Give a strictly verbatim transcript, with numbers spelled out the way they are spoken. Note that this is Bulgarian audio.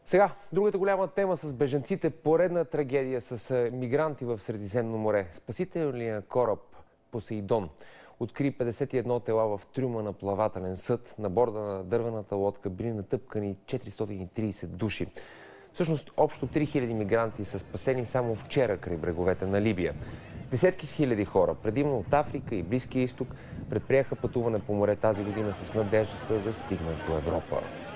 Сега, другата голяма тема с бежанците, поредна трагедия с мигранти в Средиземно море. Спасителният кораб Посейдон откри петдесет и едно тела в трюма на плавателен съд. На борда на дървената лодка били натъпкани четиристотин и тридесет души. Всъщност, общо три хиляди мигранти са спасени само вчера край бреговете на Либия. Десетки хиляди хора, предимно от Африка и Близкия изток, предприеха пътуване по море тази година с надеждата да стигнат до Европа.